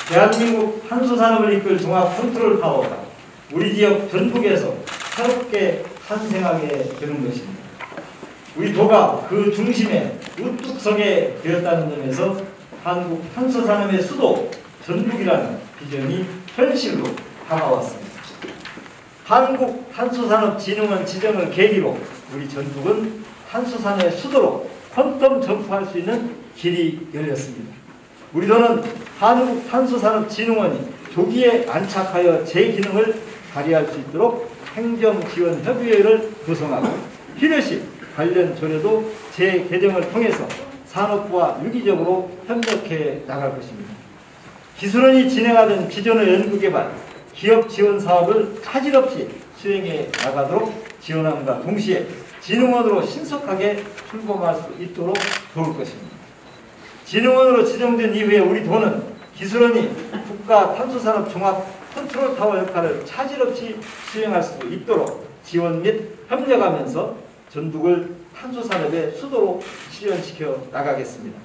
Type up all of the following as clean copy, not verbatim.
대한민국 탄소산업을 이끌 종합 컨트롤 타워가 우리 지역 전북에서 새롭게 탄생하게 되는 것입니다. 우리 도가 그 중심에 우뚝 서게 되었다는 점에서 한국 탄소산업의 수도 전북이라는 비전이 현실로 다가왔습니다. 한국탄소산업진흥원 지정을 계기로 우리 전북은 탄소산업의 수도로 퀀텀 점프할 수 있는 길이 열렸습니다. 우리 도는 한국탄소산업진흥원이 조기에 안착하여 제 기능을 발휘할 수 있도록 행정지원협의회를 구성하고 리더십 관련 조례도 재개정을 통해서 산업부와 유기적으로 협력해 나갈 것입니다. 기술원이 진행하던 기존의 연구개발, 기업 지원 사업을 차질 없이 수행해 나가도록 지원함과 동시에 진흥원으로 신속하게 출범할 수 있도록 도울 것입니다. 진흥원으로 지정된 이후에 우리 도는 기술원이 국가 탄소산업 종합 컨트롤 타워 역할을 차질 없이 수행할 수 있도록 지원 및 협력하면서 전북을 탄소산업의 수도로 실현시켜 나가겠습니다.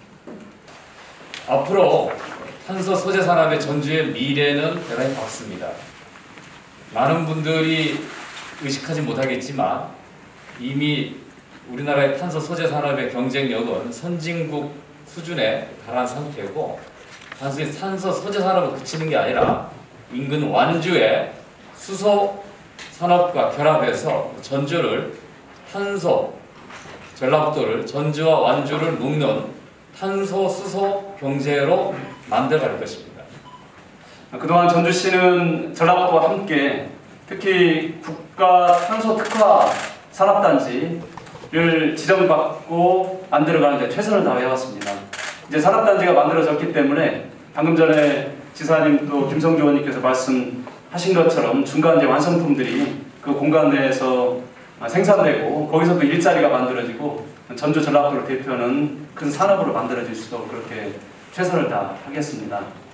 앞으로 탄소 소재 산업의 전주의 미래는 대단히 밝습니다. 많은 분들이 의식하지 못하겠지만 이미 우리나라의 탄소 소재 산업의 경쟁력은 선진국 수준에 달한 상태고, 단순히 탄소 소재 산업을 그치는 게 아니라 인근 완주의 수소 산업과 결합해서 전주를 탄소 전라북도를 전주와 완주를 묶는 탄소 수소 경제로 만들어갈 것입니다. 그동안 전주시는 전라북도와 함께 특히 국가 탄소 특화 산업단지를 지정받고 만들어가는 데 최선을 다해왔습니다. 이제 산업단지가 만들어졌기 때문에 방금 전에 지사님 또 김성주 의원님께서 말씀하신 것처럼 중간 이제 완성품들이 그 공간 내에서 생산되고 거기서도 일자리가 만들어지고 전주 전라북도를 대표하는 큰 산업으로 만들어질 수 있도록 그렇게 최선을 다하겠습니다.